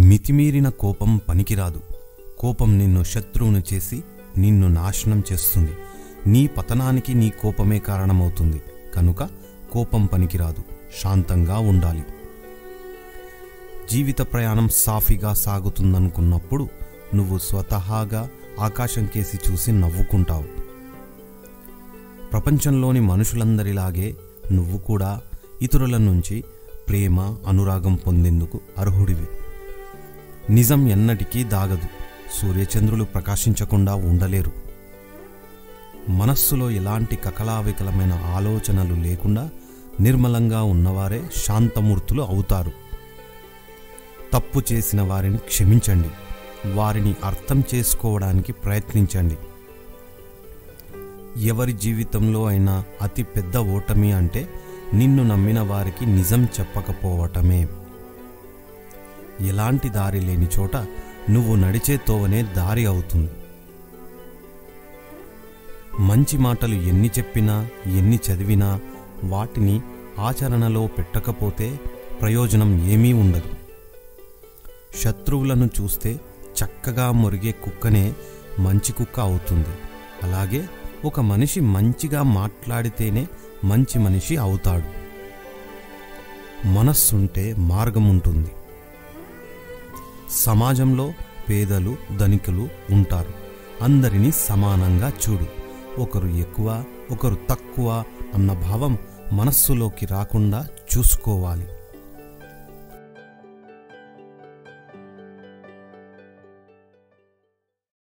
మితిమీరిన కోపం పనికిరాదు. కోపం నిన్ను శత్రువును చేసి నిన్ను నాశనం చేస్తుంది. నీ పతనానికి నీ కోపమే కారణమవుతుంది. కనుక కోపం పనికిరాదు. శాంతంగా ఉండాలి. జీవిత ప్రయాణం సాఫీగా సాగుతుందనుకున్నప్పుడు నువ్వు స్వతహాగా ఆకాశం కేసి చూసి నవ్వుకుంటావు. ప్రపంచంలోని మనుషులందరిలాగే నువ్వు కూడా ఇతరుల నుంచి ప్రేమ, అనురాగం పొందేందుకు అర్హుడివి. నిజం ఎన్నటికీ దాగదు. సూర్యచంద్రులు ప్రకాశించకుండా ఉండలేరు. మనస్సులో ఎలాంటి కకలావికలమైన ఆలోచనలు లేకుండా నిర్మలంగా ఉన్నవారే శాంతమూర్తులు అవుతారు. తప్పు చేసిన వారిని క్షమించండి. వారిని అర్థం చేసుకోవడానికి ప్రయత్నించండి. ఎవరి జీవితంలో అయినా అతి పెద్ద ఓటమి అంటే నిన్ను నమ్మిన వారికి నిజం చెప్పకపోవటమే. ఎలాంటి దారి లేని చోట నువ్వు నడిచే తోవనే దారి అవుతుంది. మంచి మాటలు ఎన్ని చెప్పినా, ఎన్ని చదివినా వాటిని ఆచరణలో పెట్టకపోతే ప్రయోజనం ఏమీ ఉండదు. శత్రువులను చూస్తే చక్కగా మొరిగే కుక్కనే మంచి కుక్క అవుతుంది. అలాగే ఒక మనిషి మంచిగా మాట్లాడితేనే మంచి మనిషి అవుతాడు. మనస్సుంటే మార్గం ఉంటుంది. సమాజంలో పేదలు, ధనికులు ఉంటారు. అందరినీ సమానంగా చూడు. ఒకరు ఎక్కువ, ఒకరు తక్కువ అన్న భావం మనస్సులోకి రాకుండా చూసుకోవాలి.